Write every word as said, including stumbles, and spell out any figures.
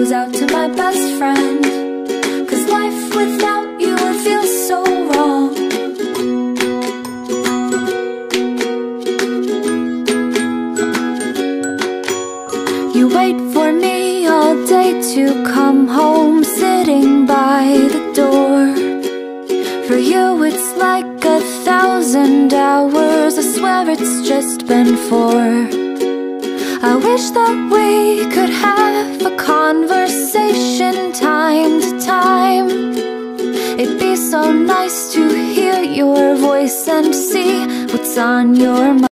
goes out to my best friend, 'cause life without you would feel so wrong. You wait for me all day to come home, sitting by the door. For you it's like a thousand hours, I swear it's just been four. I wish that we could have a conversation time to time. It'd be so nice to hear your voice and see what's on your mind.